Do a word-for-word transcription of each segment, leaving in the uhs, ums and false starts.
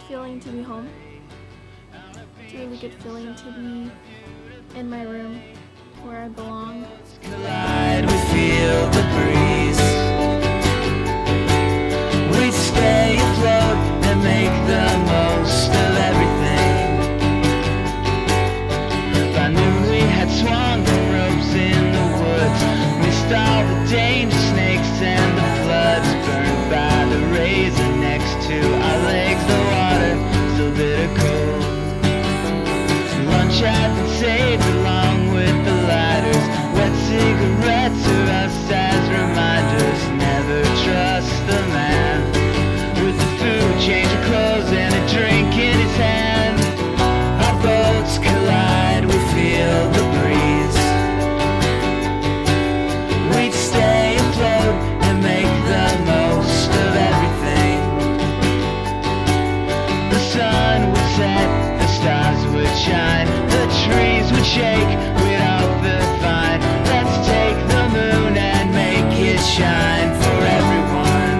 feeling to be home. It's a really good feeling to be in my room where I belong. Collide, we feel the breeze. We stay afloat and make the most of everything. I knew we had swung from ropes in the woods, missed all the danger snakes and the floods, burned by the razor next to our legs. The water still bitter cold. Lunch had been saved along with the lighters. Wet cigarettes are us as reminders. Never trust the man with the food, change of clothes, and a drink in his hand. Our boats collide, we feel the breeze. We'd stay afloat and make the most of everything. The sun would set, the stars would shine, the trees would shake, we'd all feel fine. Let's take the moon and make it shine for everyone.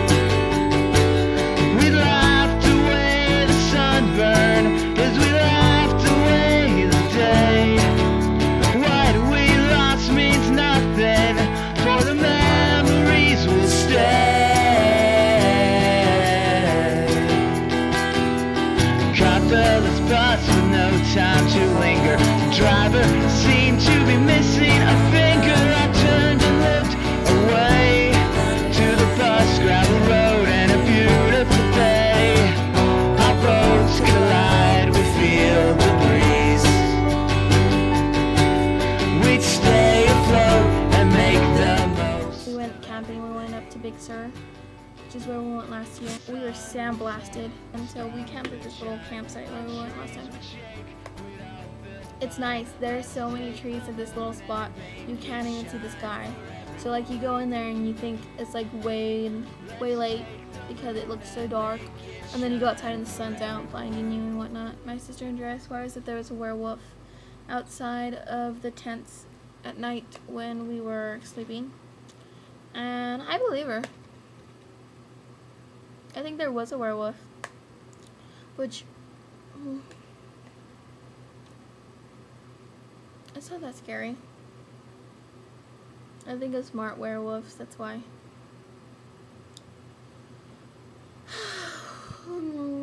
We laughed away the sunburn as we laughed away the day. What we lost means nothing, for the memories will stay. Caught the last bus with no time to linger. The driver seemed to be missing a finger. I turned and looked away to the bus, gravel road, and a beautiful day. Our boats collide, we feel the breeze. We'd stay afloat and make the most. We went camping, we went up to Big Sur, which is where we went last year. We were sandblasted, and so we camped at this little campsite where we went last time. It's nice. There are so many trees at this little spot, you can't even see the sky. So like you go in there and you think it's like way, way late because it looks so dark. And then you go outside and the sun's out blinding you and whatnot. My sister Andrea swears that there was a werewolf outside of the tents at night when we were sleeping. And I believe her. I think there was a werewolf. Which... Mm, it's not that scary. I think of smart werewolves, that's why.